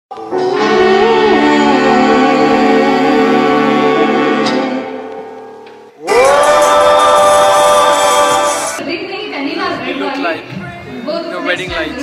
You look like your wedding lights.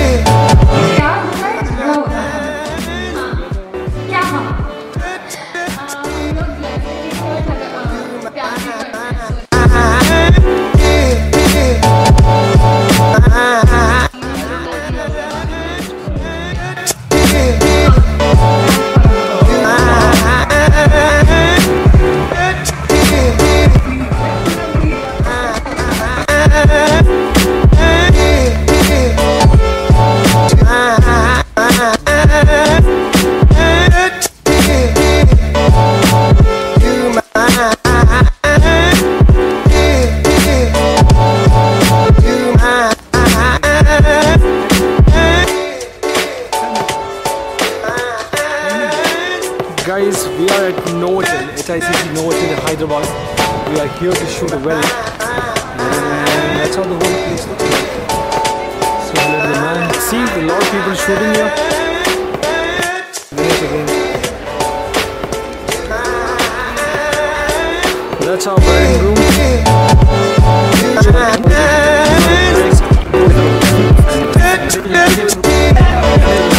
Guys, we are at Novotel, HICC Novotel in Hyderabad. We are here to shoot a wedding. And that's how the whole place looks like. So let the man see a lot of people shooting here. That's our wedding room.